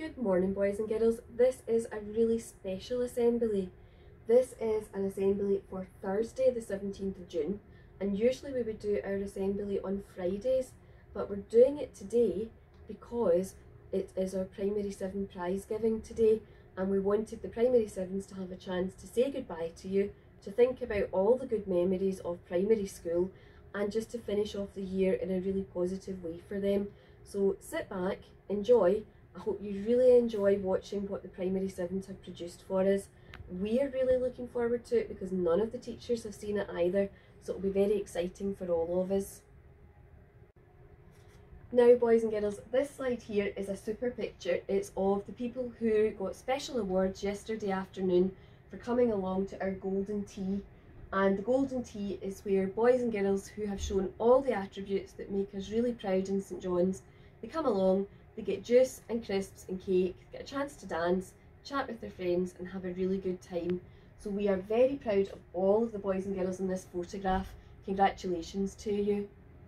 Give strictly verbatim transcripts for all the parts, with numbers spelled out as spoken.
Good morning, boys and girls. This is a really special assembly. This is an assembly for Thursday the seventeenth of June, and usually we would do our assembly on Fridays, but we're doing it today because it is our Primary seven prize giving today, and we wanted the Primary sevens to have a chance to say goodbye to you, to think about all the good memories of primary school, and just to finish off the year in a really positive way for them. So sit back, enjoy. I hope you really enjoy watching what the Primary sevens have produced for us. We are really looking forward to it because none of the teachers have seen it either, so it'll be very exciting for all of us. Now, boys and girls, this slide here is a super picture. It's of the people who got special awards yesterday afternoon for coming along to our Golden Tea. And the Golden Tea is where boys and girls who have shown all the attributes that make us really proud in St John's, they come along, they get juice and crisps and cake, get a chance to dance, chat with their friends and have a really good time. So we are very proud of all of the boys and girls in this photograph. Congratulations to you.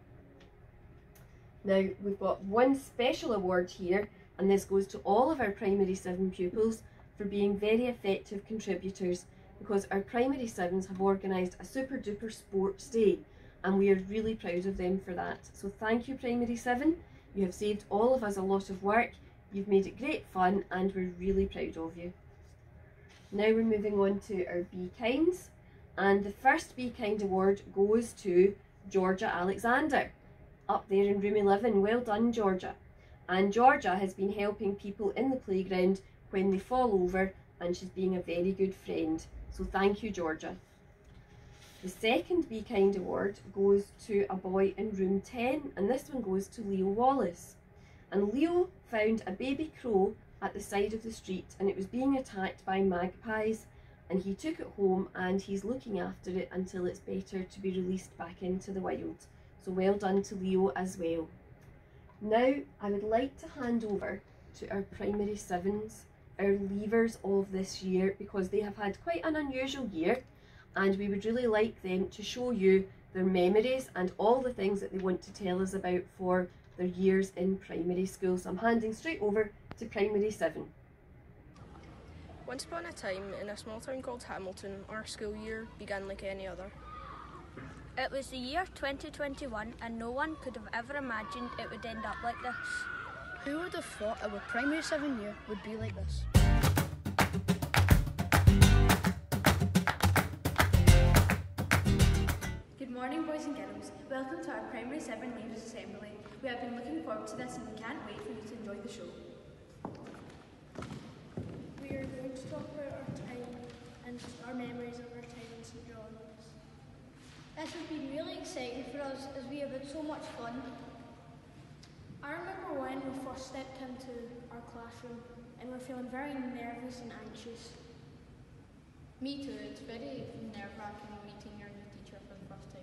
Now we've got one special award here, and this goes to all of our Primary seven pupils for being very effective contributors, because our Primary sevens have organised a super duper sports day and we are really proud of them for that. So thank you, Primary seven. You have saved all of us a lot of work, you've made it great fun, and we're really proud of you. Now we're moving on to our Be Kinds, and the first Be Kind award goes to Georgia Alexander, up there in room eleven. Well done, Georgia. And Georgia has been helping people in the playground when they fall over, and she's being a very good friend. So thank you, Georgia. The second Be Kind award goes to a boy in room ten, and this one goes to Leo Wallace. And Leo found a baby crow at the side of the street and it was being attacked by magpies, and he took it home and he's looking after it until it's better to be released back into the wild. So well done to Leo as well. Now I would like to hand over to our Primary sevens, our leavers of this year, because they have had quite an unusual year, and we would really like them to show you their memories and all the things that they want to tell us about for their years in primary school. So I'm handing straight over to Primary seven. Once upon a time, in a small town called Hamilton, our school year began like any other. It was the year twenty twenty-one, and no one could have ever imagined it would end up like this. Who would have thought our Primary seven year would be like this? Good morning, boys and girls. Welcome to our Primary seven Leavers Assembly. We have been looking forward to this and we can't wait for you to enjoy the show. We are going to talk about our time and our memories of our time in St John's. This has been really exciting for us as we have had so much fun. I remember when we first stepped into our classroom and we're feeling very nervous and anxious. Me too, it's very nerve-wracking meeting your new teacher for the first time.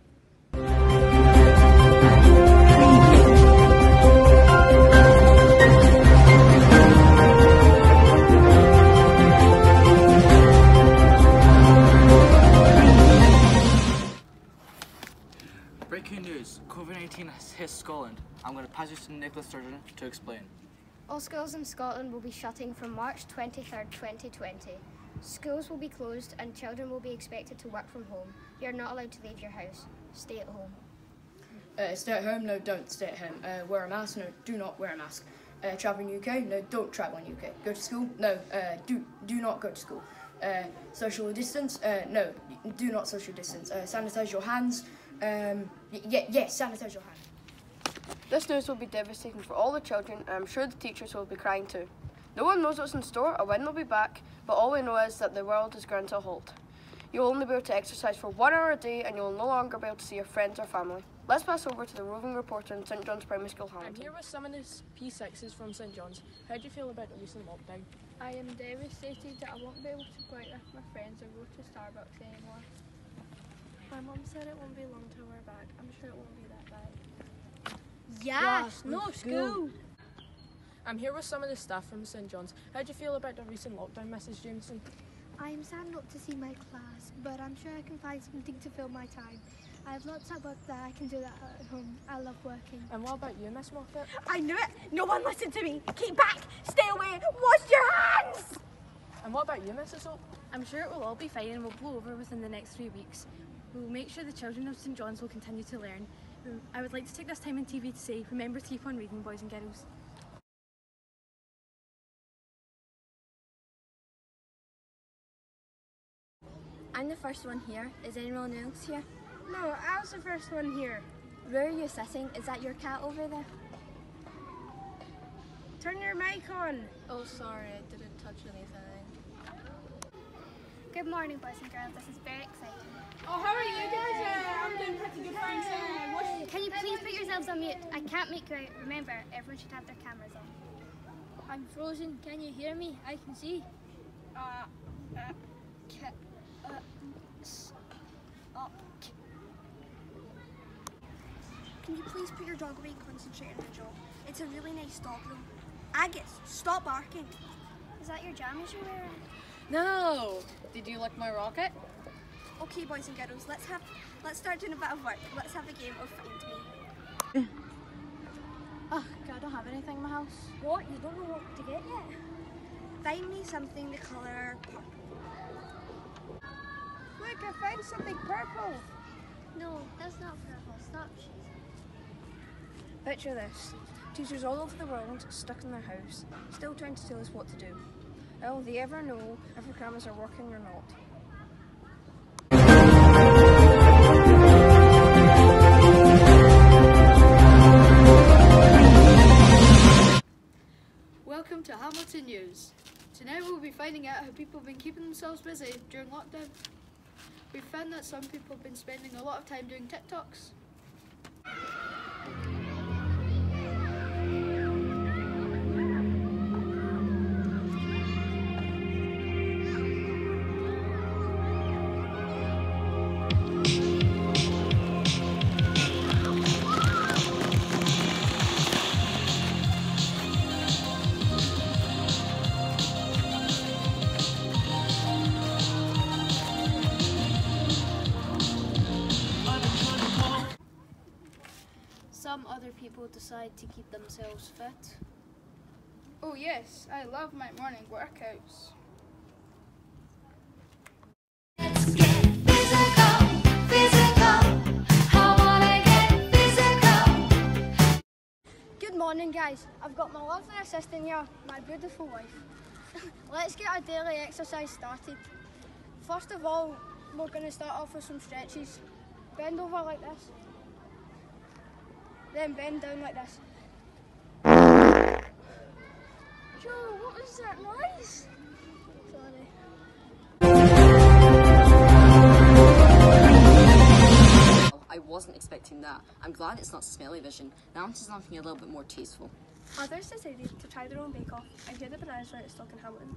Breaking news, COVID nineteen has hit Scotland. I'm going to pass you to Nicholas Sturgeon to explain. All schools in Scotland will be shutting from March twenty-third, twenty twenty. Schools will be closed and children will be expected to work from home. You are not allowed to leave your house. Stay at home. Uh, stay at home, no, don't stay at home. Uh, wear a mask, no, do not wear a mask. Uh, travel in U K, no, don't travel in U K. Go to school, no, uh, do do not go to school. Uh, social distance, uh, no, do not social distance. Uh, sanitize your hands. Um, yeah, yes, sanitize your hands. This news will be devastating for all the children, and I'm sure the teachers will be crying too. No one knows what's in store or when they'll be back, but all we know is that the world is ground to a halt. You'll only be able to exercise for one hour a day, and you'll no longer be able to see your friends or family. Let's pass over to the roving reporter in St John's Primary School, Hamilton. I'm here with some of the P sixes from St John's. How do you feel about the recent lockdown? I am devastated that I won't be able to go out with my friends or go to Starbucks anymore. My mum said it won't be long till we're back. I'm sure it won't be that bad. Yes, no school. I'm here with some of the staff from St John's. How do you feel about the recent lockdown, Missus Jameson? I am sad not to see my class, but I'm sure I can find something to fill my time. I have lots of work that I can do that at home. I love working. And what about you, Miss Moffat? I knew it! No one listened to me! Keep back! Stay away! Wash your hands! And what about you, Missus Hope? I'm sure it will all be fine and will blow over within the next three weeks. We will make sure the children of St John's will continue to learn. I would like to take this time on T V to say, remember to keep on reading, boys and girls. I'm the first one here. Is anyone else here? No, I was the first one here. Where are you sitting? Is that your cat over there? Turn your mic on. Oh, sorry, I didn't touch anything. Good morning, boys and girls. This is very exciting. Oh, how are you guys? Uh, I'm doing pretty good, thanks. Uh, what's... Can you please put yourselves on mute? I can't make you out. Remember, everyone should have their cameras on. I'm frozen. Can you hear me? I can see. Uh, uh, ca- uh, s- uh, Can you please put your dog away and concentrate on your job? It's a really nice dog though. Agus, stop barking. Is that your jammies you're wearing? No! Did you like my rocket? Okay, boys and girls, let's have let's start doing a bit of work. Let's have a game of Find Me. Oh, I don't have anything in my house. What? You don't know what to get yet? Find me something the colour purple. Look, I found something purple. No, that's not purple. Stop cheesing. Picture this. Teachers all over the world stuck in their house, still trying to tell us what to do. How will they ever know if our cameras are working or not? Welcome to Hamilton News. Tonight we'll be finding out how people have been keeping themselves busy during lockdown. We've found that some people have been spending a lot of time doing TikToks. Some other people decide to keep themselves fit. Oh yes, I love my morning workouts. Good morning, guys. I've got my lovely assistant here, my beautiful wife. Let's get our daily exercise started. First of all, we're going to start off with some stretches. Bend over like this. Then bend down like this. Joe, what was that noise? Sorry. I wasn't expecting that. I'm glad it's not smelly vision. Now I'm to something a little bit more tasteful. Others decided to try their own bake-off and hear the bananas right at stock in Hamilton.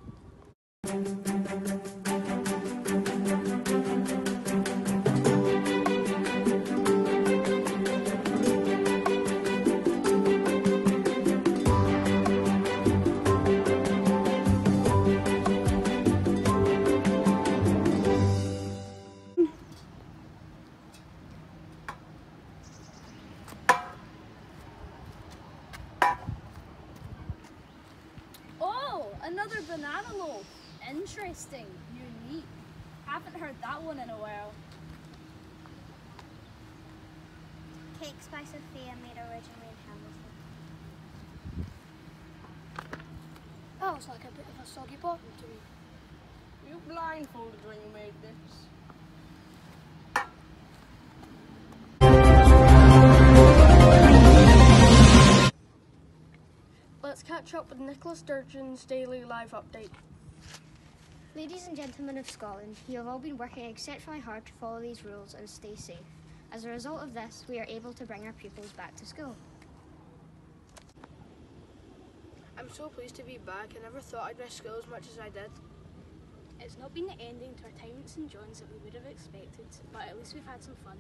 Another banana loaf. Interesting. Unique. Haven't heard that one in a while. Cakes by Sophia, made originally in Hamilton. That was like a bit of a soggy bottom to me. Were you blindfolded when you made this? Let's catch up with Nicola Sturgeon's daily live update. Ladies and gentlemen of Scotland, you have all been working exceptionally hard to follow these rules and stay safe. As a result of this, we are able to bring our pupils back to school. I'm so pleased to be back. I never thought I'd miss school as much as I did. It's not been the ending to our time at St John's that we would have expected, but at least we've had some fun.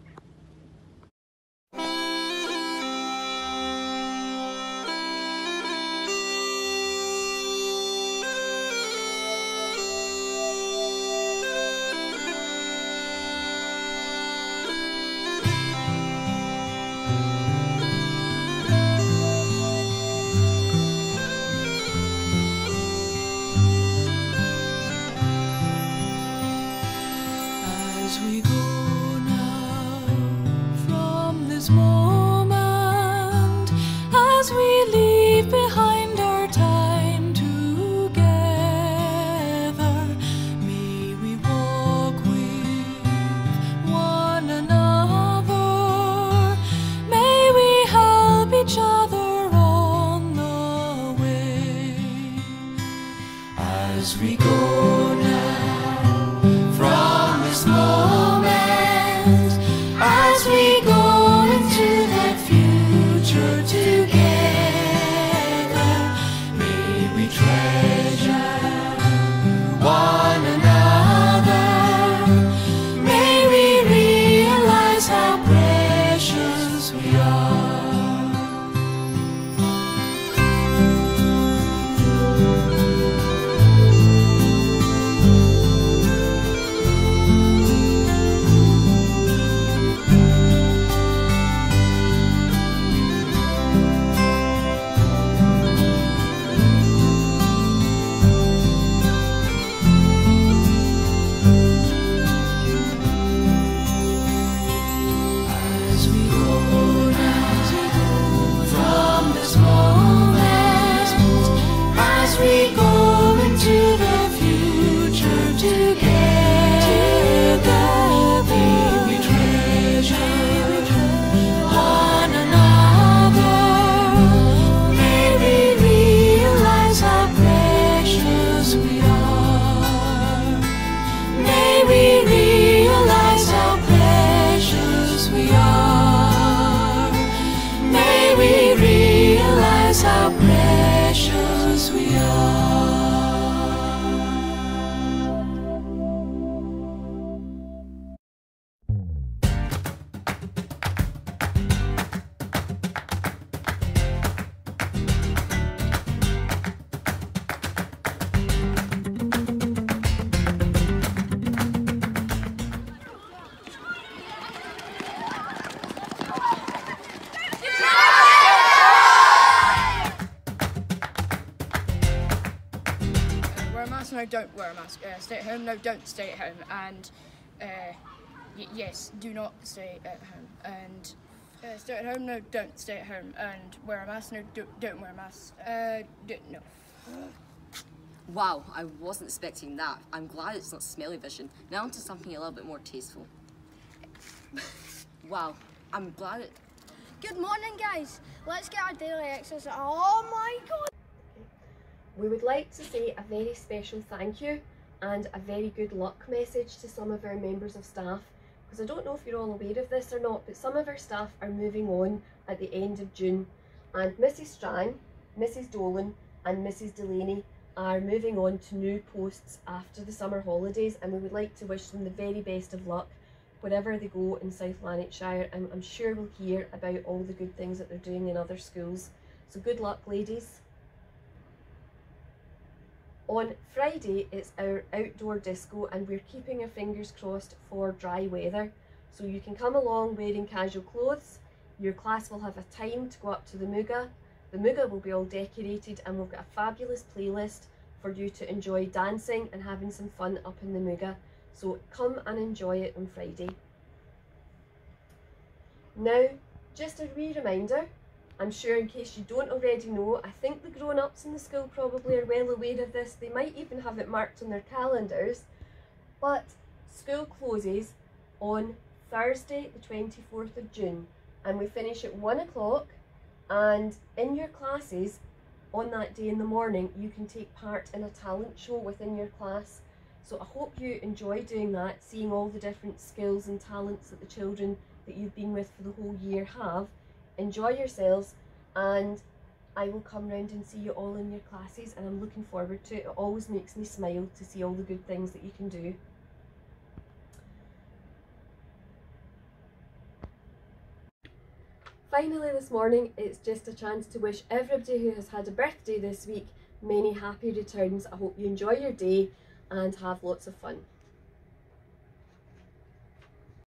As we go now from this moment, as we go into that future together, may we treasure one another, may we realize how precious we are. How precious we No, don't wear a mask. Uh, stay at home. No, don't stay at home. And uh, y yes, do not stay at home. And uh, stay at home. No, don't stay at home. And wear a mask. No, do don't wear a mask. Uh, do, no. Wow, I wasn't expecting that. I'm glad it's not smelly vision. Now onto something a little bit more tasteful. Wow, I'm glad it... Good morning, guys. Let's get our daily exercise. Oh my God. We would like to say a very special thank you and a very good luck message to some of our members of staff, because I don't know if you're all aware of this or not, but some of our staff are moving on at the end of June, and Missus Strang, Missus Dolan and Missus Delaney are moving on to new posts after the summer holidays, and we would like to wish them the very best of luck wherever they go in South Lanarkshire, and I'm sure we'll hear about all the good things that they're doing in other schools. So good luck, ladies. On Friday it's our outdoor disco, and we're keeping our fingers crossed for dry weather. So you can come along wearing casual clothes. Your class will have a time to go up to the Muga. The Muga will be all decorated, and we've got a fabulous playlist for you to enjoy dancing and having some fun up in the Muga. So come and enjoy it on Friday. Now, just a wee reminder, I'm sure in case you don't already know, I think the grown-ups in the school probably are well aware of this. They might even have it marked on their calendars. But school closes on Thursday the twenty-fourth of June, and we finish at one o'clock, and in your classes on that day in the morning you can take part in a talent show within your class. So I hope you enjoy doing that, seeing all the different skills and talents that the children that you've been with for the whole year have. Enjoy yourselves, and I will come round and see you all in your classes, and I'm looking forward to it. It always makes me smile to see all the good things that you can do. Finally this morning, it's just a chance to wish everybody who has had a birthday this week many happy returns. I hope you enjoy your day and have lots of fun.